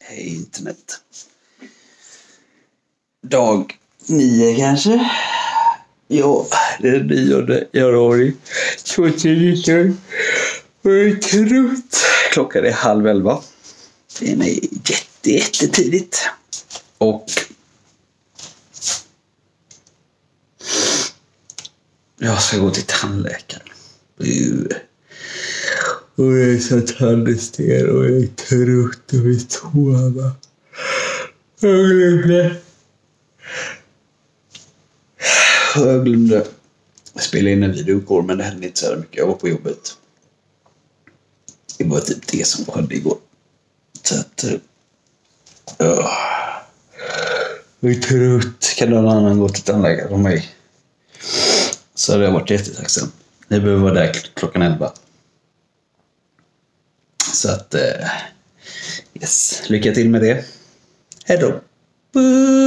Hej internet. Dag 9 kanske? Ja, det är 9 januari 2019. Och jag är trött. Klockan är 10:30. Det är jättetidigt. Och jag ska gå till tandläkaren. Och jag är så tandsten och jag är trött och vill sova. Jag glömde spela in en video, men det hände inte så mycket. Jag var på jobbet. Det var typ det som skedde igår. Så att jag är trött. Kan någon annan gå till tandläkaren om mig? Så hade jag varit jättetacksam. Ni behöver vara där klockan 11. Så att yes, lycka till med det. Hej då.